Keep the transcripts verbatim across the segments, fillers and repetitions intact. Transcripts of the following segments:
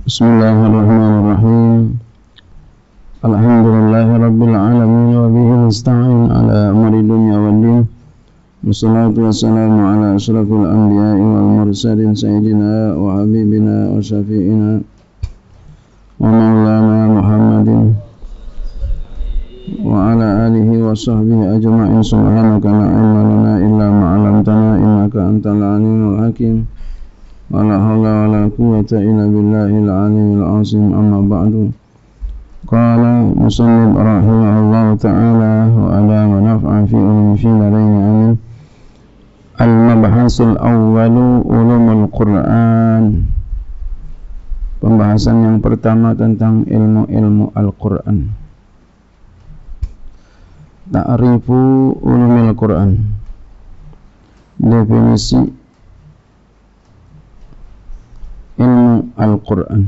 Bismillahirrahmanirrahim. Alhamdulillahi rabbil alamin wa bihi nasta'in ala amri dunya waddin. Wassalatu wassalamu ala asyrafil anbiya'i wal mursalin sayyidina wa habibina wa syafi'ina wa maulana Muhammadin wa ala alihi wa sahbihi ajma'in. Subhanaka la ilma lana illa ma 'allamtana innaka antal alimul hakim. Wa la hawla wa la quwwata illa billahil aliyyil azim. Amma ba'du. Qala musannif rahimahullahu ta'ala wa ala wa naf'a fi ulumi fi darain amin. Al-mabhasul awwalu ulumul Qur'an. Pembahasan yang pertama tentang ilmu-ilmu Al-Qur'an. Ta'rifu ulumul Qur'an. Definisi ilmu Al-Qur'an.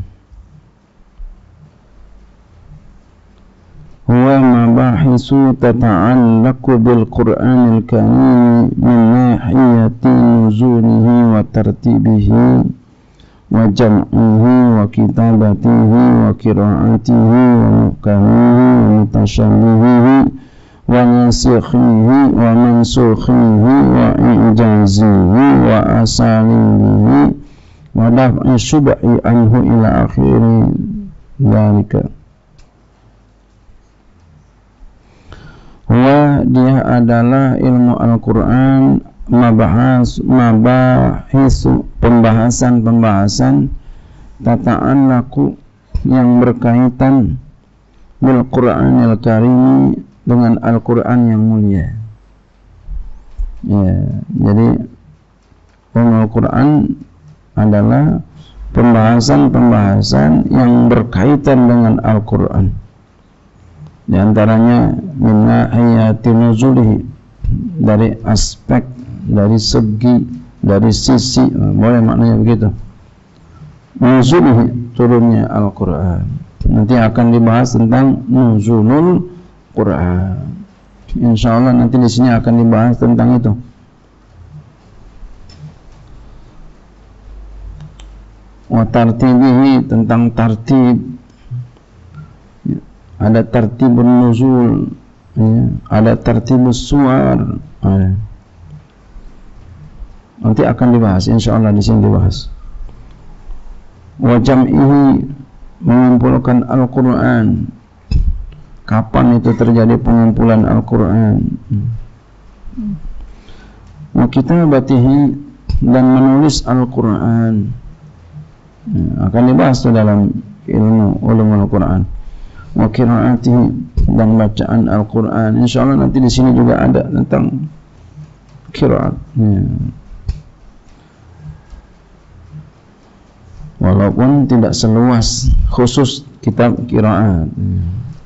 Huwa mabahisu tata'allaqu bil Qur'anil karim min nahiyati nuzulihi wa tartibihi wa jam'ihi wa kitabatihi wa qira'atihi wa muhkamihi wa mutashabihihi wa nasikhihi wa mansukhihi wa ijazihi wa asalibihi wa daf'i syubhi anhu ila akhiri dzalika. Wa dia adalah ilmu Al-Qur'an mabahas mabahisu pembahasan-pembahasan tata'allaqu yang berkaitan bil Qur'anil karim dengan Al-Qur'an yang mulia. Ya, jadi ilmu Al-Qur'an adalah pembahasan-pembahasan yang berkaitan dengan Al-Qur'an. Di antaranya min nahiyati nuzulihi, dari aspek, dari segi, dari sisi, boleh maknanya begitu. Nuzulihi, turunnya Al-Qur'an. Nanti akan dibahas tentang nuzulul Qur'an. Insyaallah nanti di sini akan dibahas tentang itu. Wa tartibihi, tentang tartib. Ada tartibun nuzul, ya. Ada tartibus suwar. Ada. Nanti akan dibahas, insyaallah di sini dibahas. Wa jam'ihi, mengumpulkan Al-Qur'an. Kapan itu terjadi pengumpulan Al-Qur'an? Wa kitabatihi, dan menulis Al-Qur'an. Ya, akan dibahas itu dalam ilmu ulumul Qur'an. Wa qiraatihi, dan bacaan Al-Qur'an. Insyaallah nanti di sini juga ada tentang qiraat. Ya. Walaupun tidak seluas khusus kitab qiraat. Ya.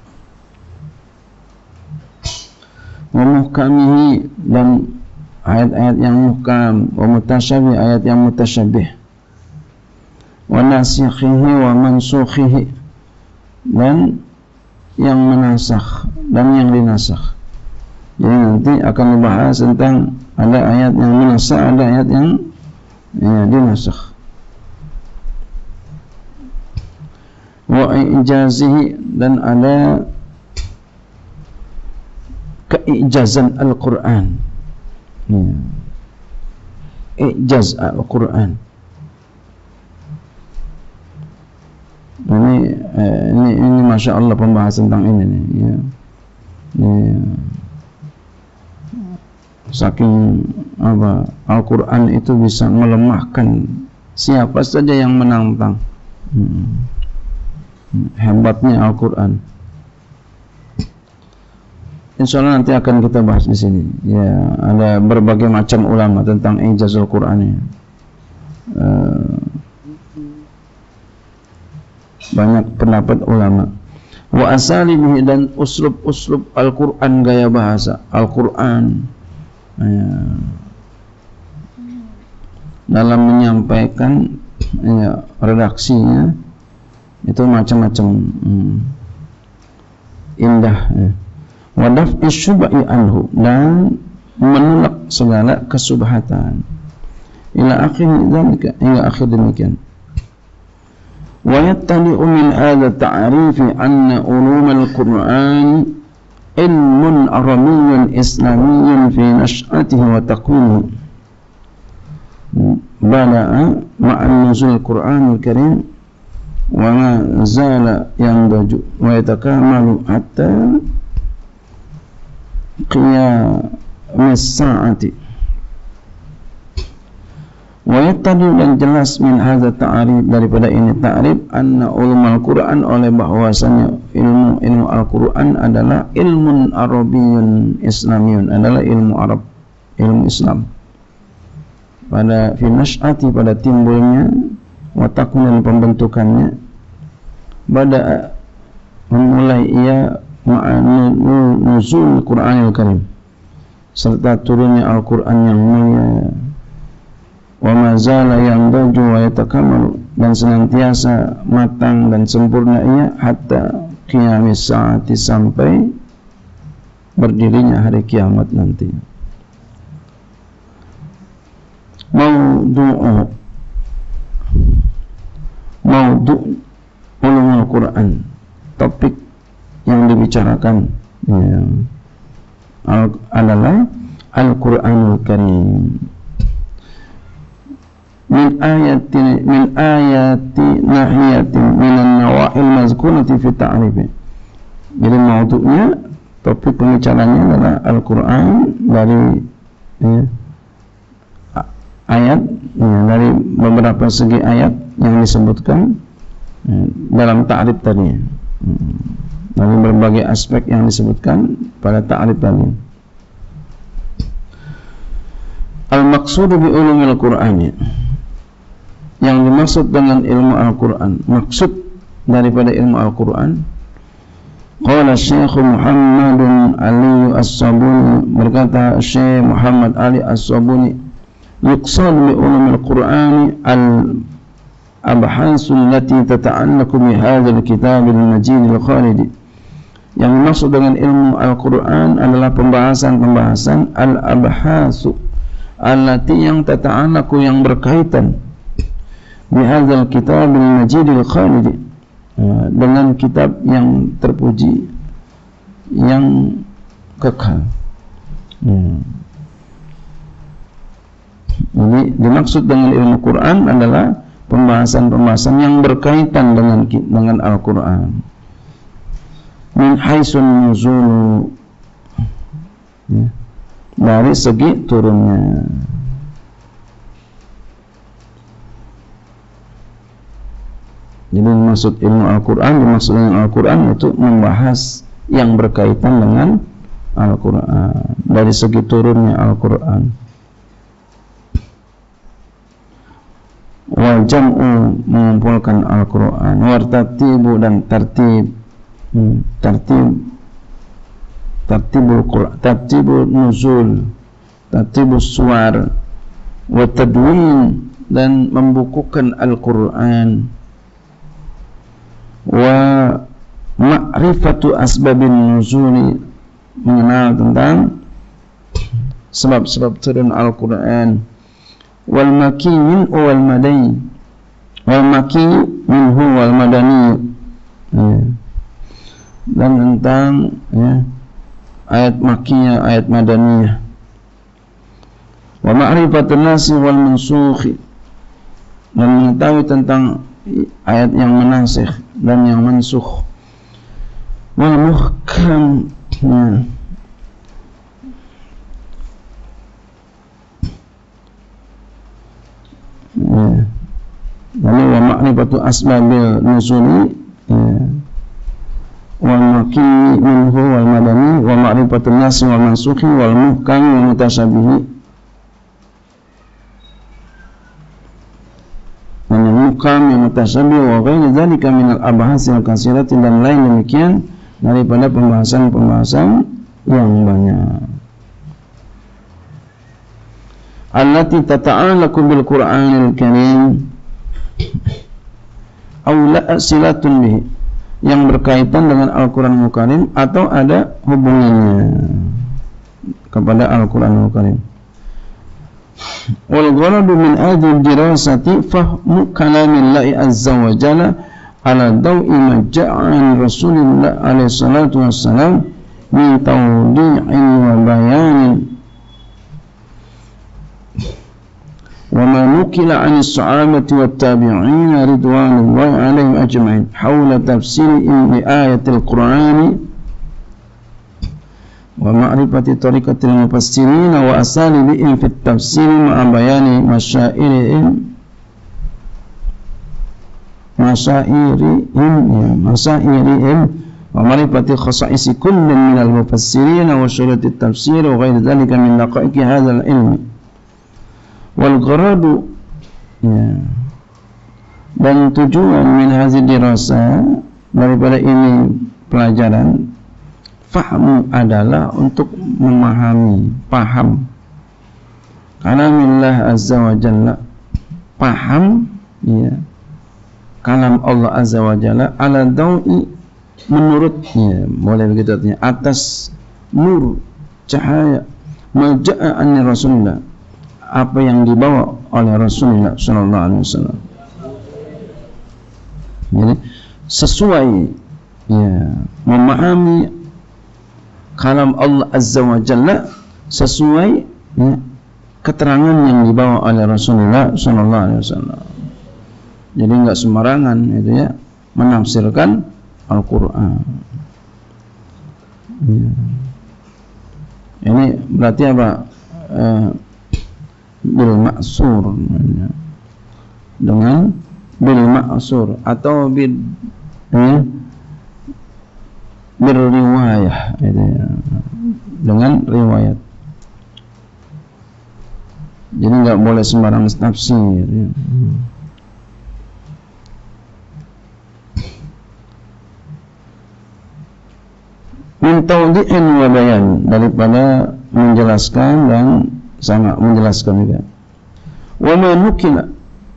Wa muhkamihi, dan ayat-ayat yang muhkam, wa mutasyabih, ayat yang mutasyabih. Wa nasikhihi wa mansukhihi, dan yang menasakh dan yang dinasakh. Jadi nanti akan dibahas tentang ada ayat yang menasakh, ada ayat yang ya, dinasakh. Wa ijazihi, dan ada keijazan Al-Qur'an. Ya. Ijaz Al-Qur'an. Ini, eh, ini, ini masya Allah pembahasan tentang ini nih, ya. Ya. Saking apa Al-Quran itu bisa melemahkan siapa saja yang menantang. Hmm. Hebatnya Al-Quran. Insya Allah nanti akan kita bahas di sini. Ya, ada berbagai macam ulama tentang ijazul Quran ini. Uh, banyak pendapat ulama. Wa asalibihi, dan uslub-uslub Al-Qur'an, gaya bahasa Al-Qur'an ya, dalam menyampaikan ya, redaksinya itu macam-macam hmm, indah ya. Wa daf'i syubhi anhu, dan menolak segala kesubhatan. Ila akhir dzalika, hingga akhir demikian. Wa yattali'u min hadha ta'rifi anna ulum al-Qur'an ilmun arabiyyun islamiyyun fi nash'atihi wa taqwimihi bada'a ma'a nuzul al-Qur'an al-Karim wa ma zala yandaju wa yatakamalu hatta qiyamis sa'ati. Wa yattadi dan jelas min hadza ta'rif daripada ini ta'rif anna ulumul Qur'an oleh bahwasanya ilmu ilmu Al-Qur'an adalah ilmun arabiyyun islamiyun, adalah ilmu Arab, ilmu Islam. Pada fi nash'ati, pada timbulnya, wa takwin pembentukannya, pada memulai ia ma'an nuzul Qur'anil Karim, serta turunnya Al-Qur'an yang mulia, wa mazala yang daju wa yatakamalu, dan senantiasa matang dan sempurna ia hatta qiyamis saati, sampai berdirinya hari kiamat nanti. Maudu'u Maudu' ulumul Quran, topik yang dibicarakan ya, al- adalah Al-Quranul Karim. Min ayati min ayati nahiyatin minan nawa'il mazkurati fi ta'rifi. Jadi maudhu'nya, topik pembicaranya adalah Al-Quran dari ya, ayat ya, dari beberapa segi ayat yang disebutkan ya, dalam ta'rif tadi, hmm, dari berbagai aspek yang disebutkan pada ta'rif tadi. Al-maqsudu bi ulumil Qur'ani, yang dimaksud dengan ilmu Al-Quran, maksud daripada ilmu Al-Quran. Qala Syekh Muhammadun Ali As-Sabuni, berkata Syekh Muhammad Ali As-Sabuni, yuqsad bi ulumil Qur'ani al-abhasu allati tata'allaqu bi hadzal kitab al-majid al-khalidi. Yang dimaksud dengan ilmu Al-Quran adalah pembahasan-pembahasan al-abhasu allati yang tata'allaqu, yang berkaitan bihadzal kitabil majidil khalidi, dengan kitab yang terpuji, yang kekal. hmm. Jadi dimaksud dengan ilmu Quran adalah pembahasan-pembahasan yang berkaitan dengan dengan Al-Quran. Min haisun nuzulu, ya, dari segi turunnya. Jadi maksud ilmu Al-Quran, dimaksud dengan Al-Quran itu membahas yang berkaitan dengan Al-Quran, dari segi turunnya Al-Quran. Wal jam'u, mengumpulkan Al-Quran. Wartatibu, dan tertib, hmm, tertib, tertibul Quran, tertibul nuzul, tertibus suar, wa tadwin, dan membukukan Al-Quran. Wa ma'rifatu asbabin nuzuli, mengenal tentang sebab-sebab turun Al-Quran. Wal maki min wal madani, wal maki minhu wal madani, ya, dan tentang ya, ayat makiyah, ayat madaniyah. Wa ma'rifatun nasi wal mansukhi, dan mengetahui tentang ayat yang menasikh dan yang mansukh. Wal muhkam, ya, ya. Lalu wa ma'rifatu asbabil nuzuli, ya, wal maki minhu wal madani, wa ma'rifatun nasi wal mansukhi wal muhkam wal mutasyabihi, Mukam yang mutasyabih wa ghairi dzalika minal abahas yang katsirati, dan lain demikian daripada pembahasan-pembahasan yang banyak. Allati tata'allaqu bil Qur'anil Karim aw la silatun bihi, yang berkaitan dengan Al-Qur'anul Karim atau ada hubungannya kepada Al-Qur'anul Karim. Wal gharadu min hadhihi dirasati fahmu kalamillahi azza wa jalla ala dawi ma ja'a Rasulullah alaihi salatu wassalam min tawdi'in wa bayanin wa ma nukila 'an as-sahabati wat tabi'in ridwanullahi 'alaihim ajma'in hawla tafsirihim li ayatil Qur'ani wa ma'rifati tariqatil mufassirin wa asalibihim fit tafsir ma'a bayani masyairihim masyairihim ya masyairihim wa ma'rifati khasa'isi kullin minal mufassirin wa syurutit tafsir wa ghairi dhalika min daqaiqi hadzal ilmi wal gharadu ya dan tujuan min hadhihi dirasa daripada ini pelajaran fahmu adalah untuk memahami, paham kalamillah azza wa jalla, paham ya kalam Allah azza wa jalla ala dawi menurutnya, boleh begitu artinya, atas nur cahaya maja'a anni Rasulullah, apa yang dibawa oleh Rasulullah sallallahu alaihi wasallam. Jadi sesuai ya memahami kalam Allah azza wa jalla sesuai ya, keterangan yang dibawa oleh Rasulullah sallallahu alaihi wasallam. Jadi enggak sembarangan itu ya menafsirkan Al-Qur'an. Ya. Ini berarti apa? Eh, bil ma'sur ya. Dengan bil ma'sur atau bil ya, berriwayah itu ya. Dengan riwayat. Jadi enggak boleh sembarang tafsir ya. Min tawdi'in wa bayan, daripada menjelaskan dan sangat menjelaskan juga. Wa ma nukila,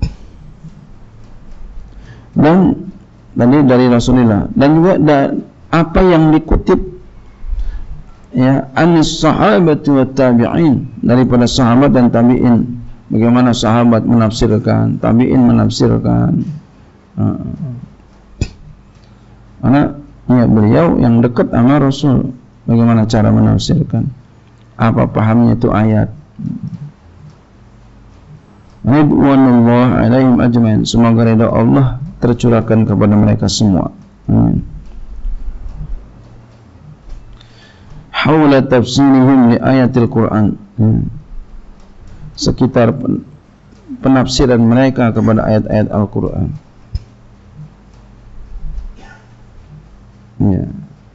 dan tadi dari Rasulullah, dan juga da, apa yang dikutip ya anis sahabati wa tabi'in, daripada sahabat dan tabi'in, bagaimana sahabat menafsirkan, tabi'in menafsirkan. Karena ya beliau yang dekat sama Rasul, bagaimana cara menafsirkan, apa pahamnya itu ayat. Ridwanullah alaihim ajmain, semoga ridha Allah tercurahkan kepada mereka semua. Amin. Haula tafsirihim li ayatil Qur'an, sekitar penafsiran mereka kepada ayat-ayat Al-Qur'an. Ya.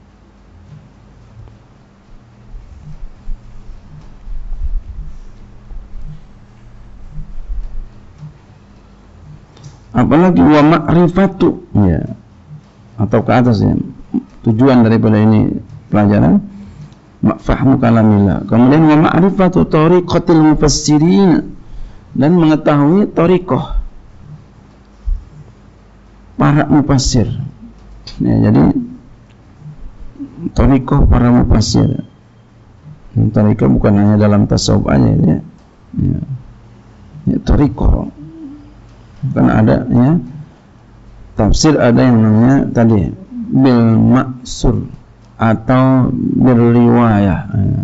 Apalagi wa ma'rifatu ya, atau ke atas ya, tujuan daripada ini pelajaran fahmu kalamillah. Kemudian wa ma'rifatu tariqatil mufassirin, dan mengetahui tariqah para mufassir ya. Jadi tariqah para mufassir, tariqah bukan hanya dalam tasawuf aja ya, ya. Ya, tariqah kan ada ya, tafsir ada yang namanya tadi bil ma'sur atau bil riwayah ya.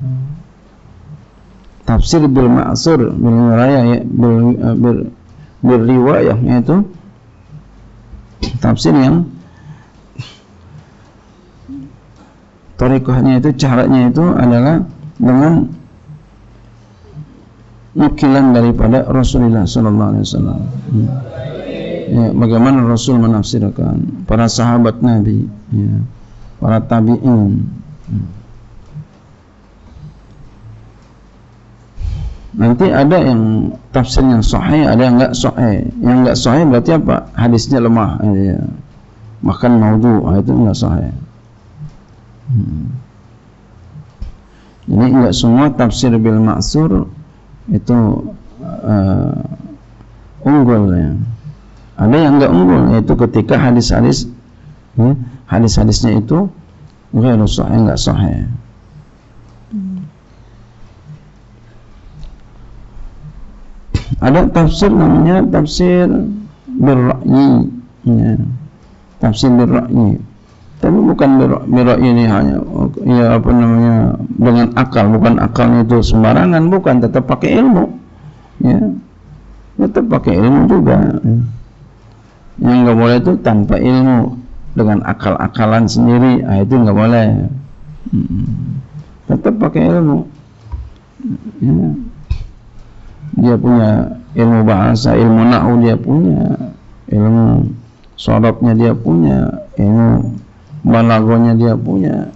Tafsir bil ma'sur bil riwayah ya, bil, bil, bil riwayah yaitu tafsir yang tariqahnya itu, caranya itu adalah dengan nukilan daripada Rasulullah sallallahu alaihi wasallam. Ya, bagaimana Rasul menafsirkan, para sahabat Nabi, ya, para tabi'in. Nanti ada yang tafsirnya sahih, ada yang enggak sahih. Yang enggak sahih berarti apa? Hadisnya lemah ya. Bahkan maudhu, itu enggak sahih. Hmm. Jadi enggak semua tafsir bil ma'sur itu uh, unggul ya. Ada yang enggak unggul, yaitu ketika hadis-hadis ya, hadis-hadisnya itu ghairu sahih, enggak sahih. Hmm. Ada tafsir namanya tafsir bil ra'yi ya. tafsir birra'yi. Tapi bukan birra'yi ini hanya ya apa namanya dengan akal, bukan akalnya itu sembarangan, bukan, tetap pakai ilmu. Ya. Tetap pakai ilmu juga. Yang enggak boleh itu tanpa ilmu, dengan akal-akalan sendiri, ah itu enggak boleh. Tetap pakai ilmu. Ya. Dia punya ilmu bahasa, ilmu nahwu dia punya, ilmu sorobnya dia punya, ilmu balagonya dia punya,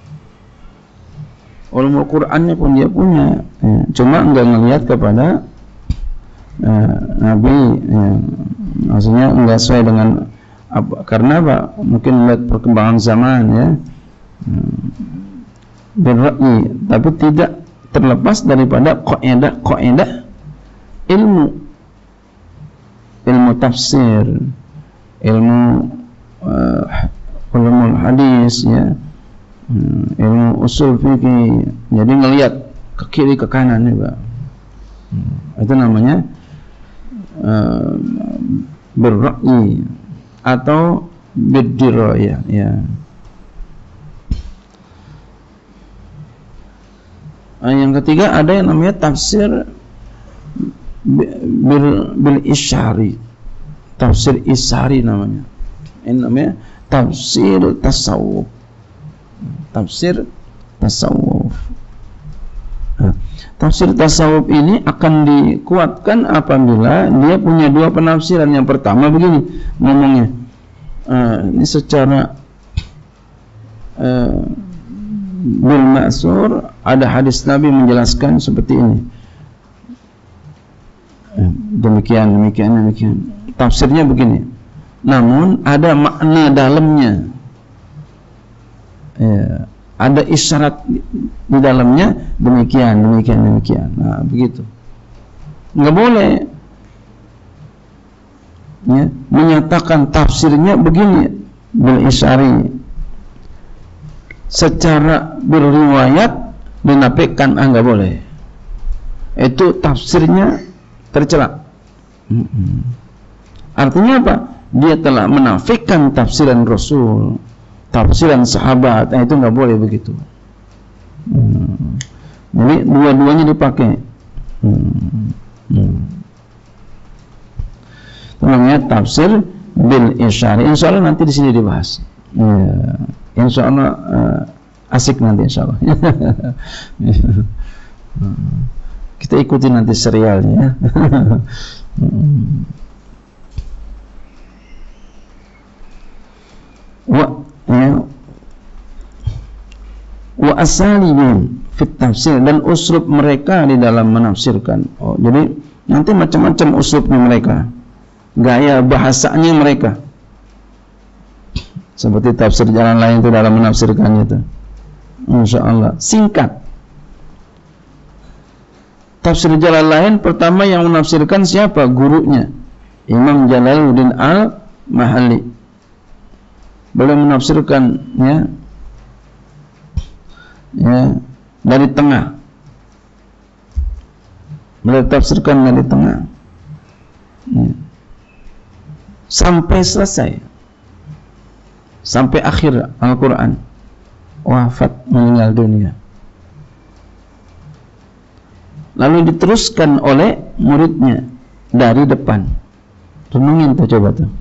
ulumul Qur'annya pun dia punya, ya. Cuma enggak ngelihat kepada uh, Nabi, ya. Maksudnya enggak sesuai dengan apa, karena apa? Mungkin melihat perkembangan zaman, ya, berra'yi, tapi tidak terlepas daripada kaidah-kaidah ilmu, ilmu tafsir, ilmu uh, ulumul hadis, ya, hmm, ilmu usul fikih. Jadi ngelihat ke kiri ke kanan juga. Hmm, itu namanya uh, berra'yi atau bidirayah, ya. Nah, yang ketiga ada yang namanya tafsir bil, bil isyari, tafsir isyari namanya. Ini namanya tafsir tasawuf, tafsir tasawuf. Nah, tafsir tasawuf ini akan dikuatkan apabila dia punya dua penafsiran. Yang pertama begini ngomongnya, uh, ini secara uh, bil ma'sur, ada hadis Nabi menjelaskan seperti ini, uh, demikian demikian demikian. Tafsirnya begini, namun ada makna dalamnya, ya, ada isyarat di dalamnya, demikian demikian demikian. Nah, begitu. Nggak boleh, ya, menyatakan tafsirnya begini bil isyari, secara berriwayat dinafikan, ah, nggak boleh. Itu tafsirnya tercela. Artinya apa? Dia telah menafikan tafsiran Rasul, tafsiran sahabat. Nah, itu nggak boleh begitu. Hmm. Jadi dua-duanya dipakai. Hmm. Hmm. Itu namanya tafsir bil isyari. Insya Allah nanti di sini dibahas. Ya. Insya Allah uh, asik nanti insya Allah. Kita ikuti nanti serialnya. Wa ya, wa asalibin fit tafsir, dan uslub mereka di dalam menafsirkan. Oh, jadi nanti macam-macam uslubnya mereka, gaya bahasanya mereka. Seperti tafsir jalan lain itu dalam menafsirkannya itu, Masya Allah, singkat. Tafsir jalan lain pertama yang menafsirkan siapa? Gurunya, Imam Jalaluddin Al-Mahalli. Beliau menafsirkan, ya, ya, dari tengah. Beliau tafsirkan dari tengah, ya, sampai selesai, sampai akhir Al-Quran, wafat, meninggal dunia. Lalu diteruskan oleh muridnya dari depan. Renungin tuh, coba tuh.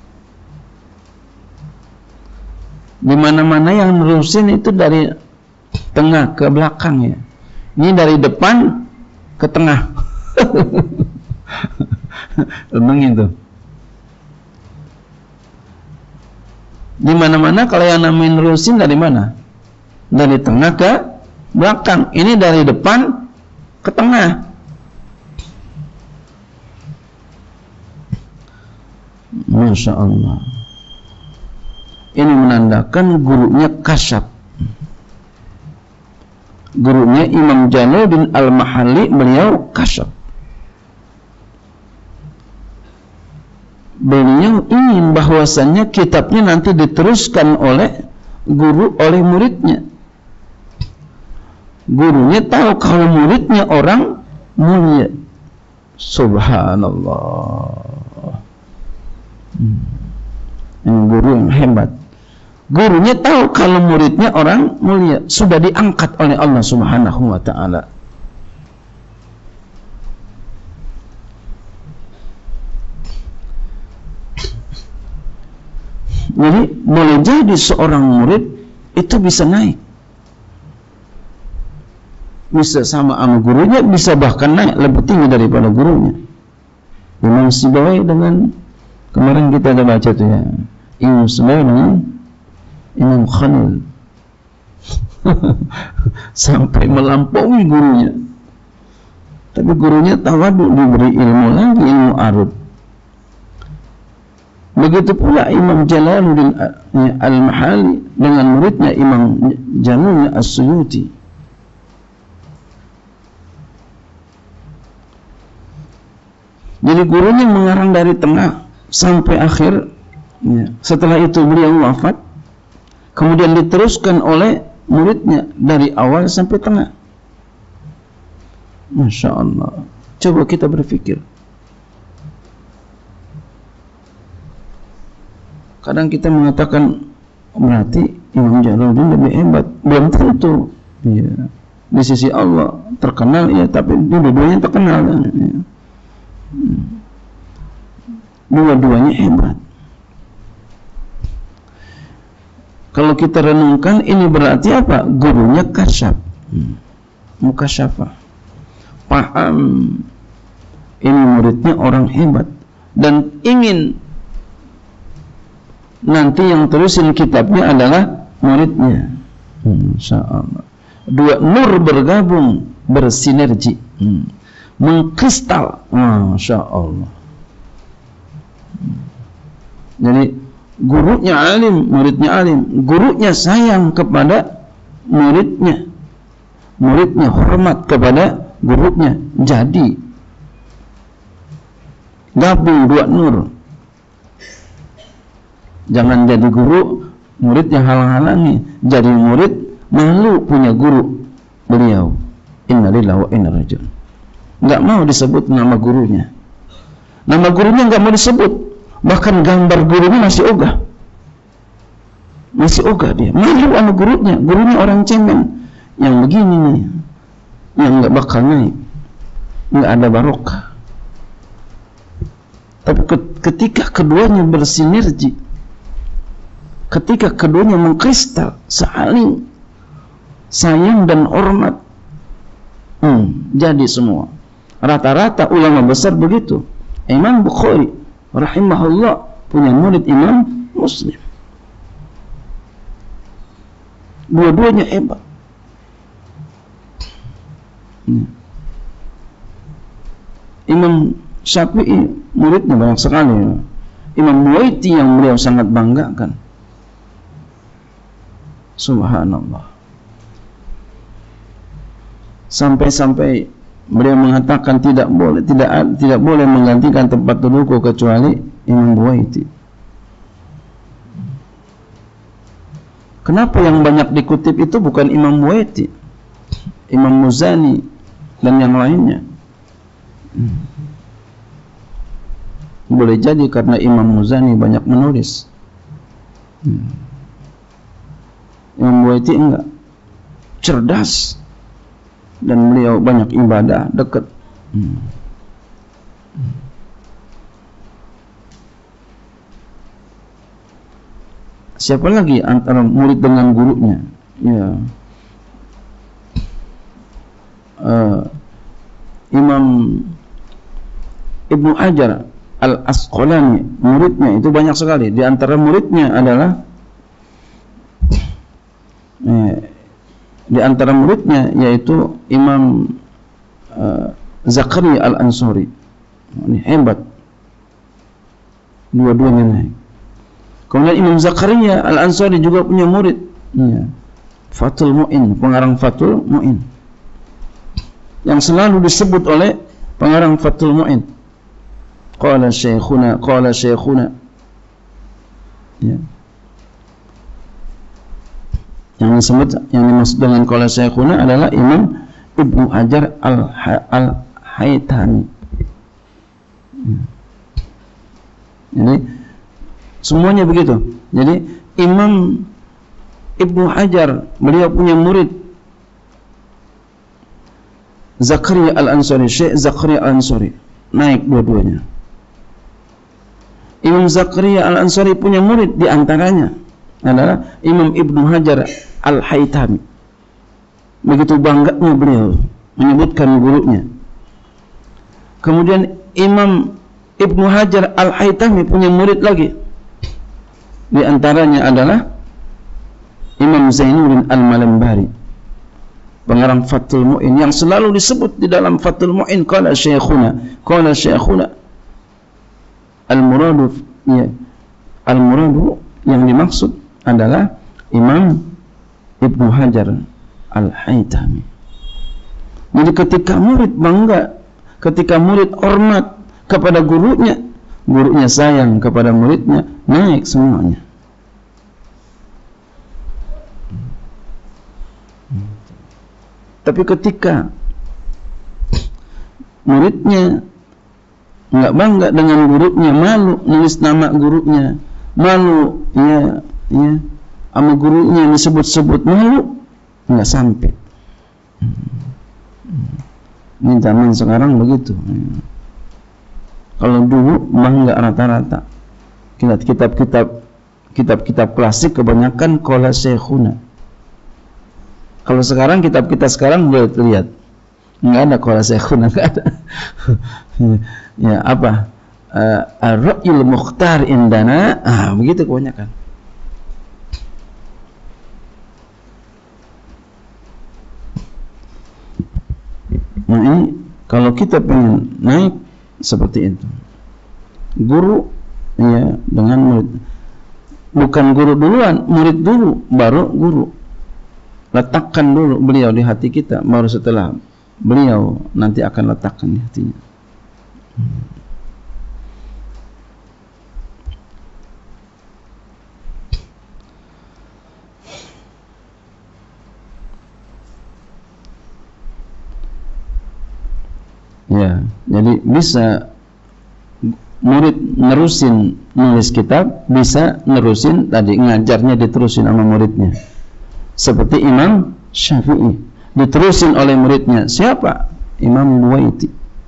Di mana-mana yang nerusin itu dari tengah ke belakang, ya. Ini dari depan ke tengah. Renungin tuh. Di mana-mana kalau yang namanya nerusin dari mana? Dari tengah ke belakang. Ini dari depan ke tengah. Masya Allah. Ini menandakan gurunya kasyaf. Gurunya Imam Jalaluddin Al-Mahalli, beliau kasyaf. Beliau ingin bahwasannya kitabnya nanti diteruskan oleh guru, oleh muridnya. Gurunya tahu kalau muridnya orang mulia. Subhanallah. Hmm. Ini guru yang hebat. Gurunya tahu kalau muridnya orang mulia, sudah diangkat oleh Allah Subhanahu wa ta'ala. Jadi boleh jadi seorang murid itu bisa naik, bisa sama sama gurunya, bisa bahkan naik lebih tinggi daripada gurunya. Imam Sibawi dengan kemarin kita ada baca tuh ya, Imam Sibawi dengan Imam Khalil sampai melampaui gurunya. Tapi gurunya tawadu, diberi ilmu lagi, ilmu arud. Begitu pula Imam Jalaluddin Al-Mahali dengan muridnya Imam Jalul As-Suyuti. Jadi gurunya mengarang dari tengah sampai akhir. Ya. Setelah itu beliau wafat, kemudian diteruskan oleh muridnya dari awal sampai tengah. Masya Allah. Coba kita berpikir. Kadang kita mengatakan berarti Imam Jalaluddin lebih hebat. Belum tentu. Ya. Di sisi Allah terkenal ya, tapi dua-duanya terkenal. Ya. Dua-duanya hebat. Kalau kita renungkan, ini berarti apa? Gurunya kasyaf, hmm. mukasyafah, paham ini muridnya orang hebat dan ingin nanti yang terusin kitabnya adalah muridnya. Insya Allah. Dua nur bergabung, bersinergi, hmm. mengkristal. Masya Allah. Jadi gurunya alim, muridnya alim. Gurunya sayang kepada muridnya, muridnya hormat kepada gurunya. Jadi gabung dua nur. Jangan jadi guru, muridnya halang-halangi. Jadi murid malu punya guru. Beliau inna lillahi wa inna ilaihi raji'un. Enggak mau disebut nama gurunya. Nama gurunya enggak mau disebut. Bahkan gambar gurunya masih ogah. Masih ogah dia. Malu sama gurunya. Gurunya orang cemen. Yang begini nih. Yang enggak bakal naik. Enggak ada barokah. Tapi ketika keduanya bersinergi, ketika keduanya mengkristal, saling sayang dan hormat, hmm, jadi semua. Rata-rata ulama besar begitu. Imam Bukhari rahimahullah punya murid Imam Muslim. Dua-duanya hebat. Hmm. Imam Syafi'i muridnya banyak sekali. Imam Buwaiti yang beliau sangat banggakan. Subhanallah. Sampai-sampai beliau mengatakan tidak boleh, tidak tidak boleh menggantikan tempat dudukku kecuali Imam Buwaiti. Kenapa yang banyak dikutip itu bukan Imam Buwaiti, Imam Muzani dan yang lainnya? Hmm. Boleh jadi karena Imam Muzani banyak menulis. Hmm. Imam Buwaiti enggak, cerdas, dan beliau banyak ibadah dekat. Hmm. Siapa lagi antara murid dengan gurunya? Ya, uh, Imam Ibnu Hajar Al-Asqalani, muridnya itu banyak sekali. Di antara muridnya adalah eh, di antara muridnya yaitu Imam uh, Zakaria Al-Ansari. Ini hebat. Dua-duanya naik. Kemudian Imam Zakaria Al-Ansari juga punya murid. Ya. Fathul Mu'in, pengarang Fathul Mu'in. Yang selalu disebut oleh pengarang Fathul Mu'in. Qala syekhuna, qala syekhuna. Ya. Yang disebut, yang dimaksud dengan qala syekhuna adalah Imam Ibnu Hajar Al-Haytami. Ya. Jadi Semuanya begitu. Jadi Imam Ibnu Hajar, beliau punya murid Zakaria Al-Ansari, Syekh Zakaria Al-Ansari, naik dua-duanya. Imam Zakaria Al-Ansari punya murid, di antaranya adalah Imam Ibnu Hajar Al-Haytami. Begitu bangganya beliau menyebutkan gurunya. Kemudian Imam Ibnu Hajar Al-Haytami punya murid lagi. Di antaranya adalah Imam Zainuddin Al-Malambari, pengarang Fathul Mu'in, yang selalu disebut di dalam Fathul Mu'in qala syekhuna, qala syekhuna. Al-muradu ya, al-muradu yang dimaksud adalah Imam Ibnu Hajar Al-Haytami. Jadi ketika murid bangga, ketika murid hormat kepada gurunya, gurunya sayang kepada muridnya, naik semuanya. Tapi ketika muridnya nggak bangga dengan gurunya, malu nulis nama gurunya, malu ya ya sama gurunya disebut-sebut, malu nggak sampai. Ini zaman sekarang begitu. Kalau dulu bangga rata-rata. Kitab-kitab kitab-kitab klasik kebanyakan qala syekhuna. Kalau sekarang kitab-kitab sekarang boleh lihat, nggak ada qala syekhuna, nggak ada. Ya apa? Uh, Ar-Ra'yul Mukhtar indana, ah begitu kebanyakan. Nah ini kalau kita pengen naik seperti itu, guru ya dengan murid, bukan guru duluan, murid dulu baru guru. Letakkan dulu beliau di hati kita, baru setelah beliau nanti akan letakkan di hatinya. Hmm. Ya, jadi bisa murid nerusin nulis kitab, bisa nerusin tadi ngajarnya diterusin sama muridnya. Seperti Imam Syafi'i diterusin oleh muridnya. Siapa? Imam Buwaiti.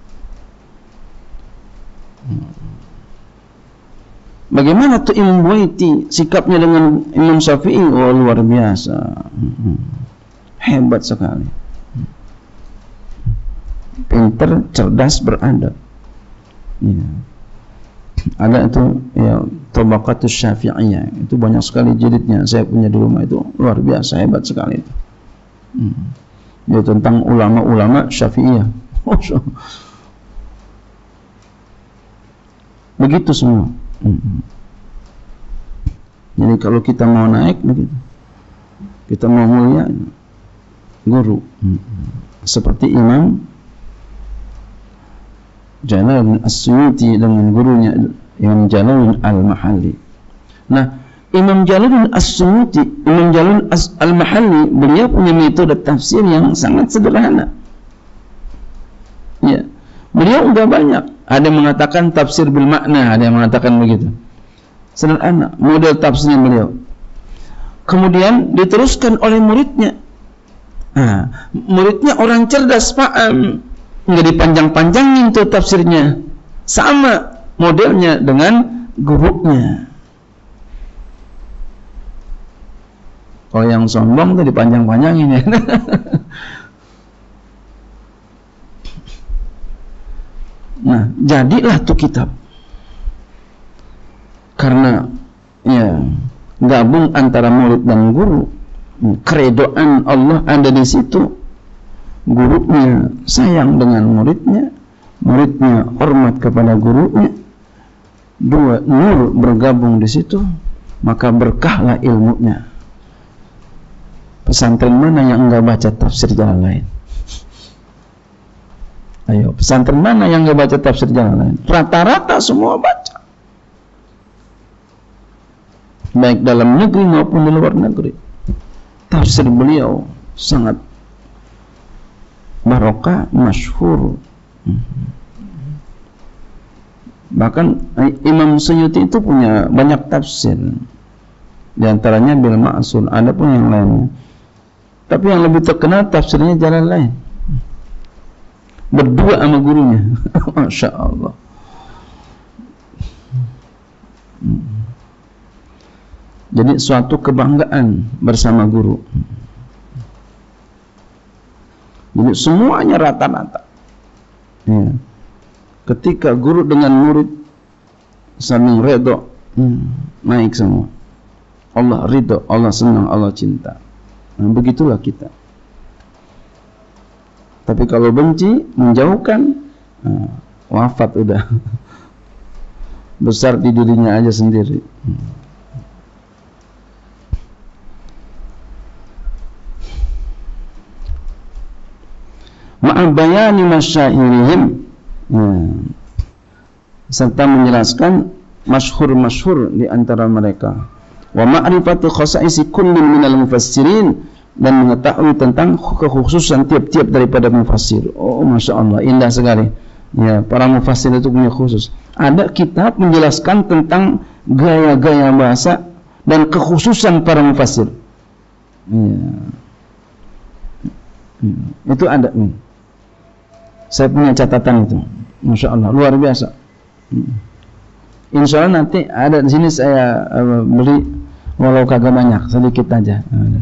Bagaimana tuh Imam Buwaiti sikapnya dengan Imam Syafi'i? Oh, luar biasa. Hebat sekali. Pinter, cerdas, beradab. Ya. Ada itu ya Tabaqatus Syafi'iyah, itu banyak sekali jilidnya, saya punya di rumah, itu luar biasa, hebat sekali itu. Hmm. Ya, tentang ulama-ulama Syafi'iyah. Begitu semua. Hmm. Jadi kalau kita mau naik begitu, kita mau mulia, guru. Hmm. Seperti Imam Jalaluddin As-Suyuti dengan gurunya Imam Jalaluddin Al-Mahalli. Nah, Imam Jalaluddin As-Suyuti, Imam Jalaluddin Al-Mahalli, beliau punya metode tafsir yang sangat sederhana. Ya, beliau enggak banyak. Ada yang mengatakan tafsir bil makna, ada yang mengatakan begitu. Sederhana model tafsirnya beliau. Kemudian diteruskan oleh muridnya. Nah, muridnya orang cerdas, paham. Nggak dipanjang-panjangin tuh tafsirnya, sama modelnya dengan gurunya. Kalau yang sombong tuh dipanjang-panjangin ya. Nah, jadilah tuh kitab, karena ya gabung antara murid dan guru, keredoan Allah ada di situ. Gurunya sayang dengan muridnya, muridnya hormat kepada gurunya, dua nur bergabung di situ, maka berkahlah ilmunya. Pesantren mana yang enggak baca tafsir jalan lain? Ayo, pesantren mana yang enggak baca tafsir jalan lain? Rata-rata semua baca, baik dalam negeri maupun di luar negeri. Tafsir beliau sangat barokah, masyhur. Bahkan Imam Suyuti itu punya banyak tafsir. Di antaranya Bil Ma'sur, ada pun yang lainnya. Tapi yang lebih terkenal tafsirnya jalan lain. Berdua sama gurunya. Masya Allah. Jadi suatu kebanggaan bersama guru. Jadi semuanya rata-rata. Ya. Ketika guru dengan murid saling redha, hmm, naik semua. Allah ridho, Allah senang, Allah cinta. Nah, begitulah kita. Tapi kalau benci, menjauhkan, nah, wafat udah. Besar di dirinya aja sendiri. Ma'abayani masyairihim, nah, serta menjelaskan masyhur-masyhur di antara mereka. Wa ma'rifatu khasaisi kullin minal mufassirin, dan mengetahui tentang kekhususan tiap-tiap daripada mufassir. Oh, Masya Allah, indah sekali. Ya, para mufassir itu punya khusus. Ada kitab menjelaskan tentang gaya-gaya bahasa dan kekhususan para mufassir. Ya. Itu ada. Saya punya catatan itu. Masya Allah, luar biasa. Insya Allah nanti ada di sini saya uh, beli, walau kagak banyak, sedikit aja.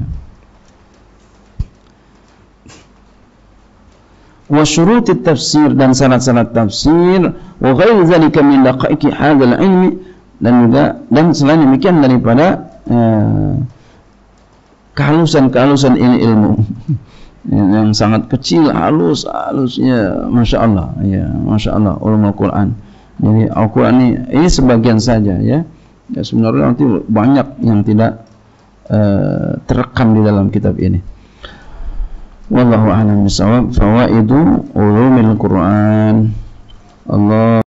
Wa syurutit tafsir, dan syarat-syarat tafsir, wa ghairi dzalika min daqaiqi hadzal ilmi, dan juga dan selain demikian daripada uh, kehalusan-kehalusan ini ilmu yang sangat kecil, halus, halusnya, Masya Allah, ya, Masya Allah, ulumul Quran. Jadi Al-Quran ini, ini sebagian saja, ya. Ya, sebenarnya nanti banyak yang tidak uh, terekam di dalam kitab ini. Wallahu a'lam bishawab. Fawaidu ulumil Quran. Allah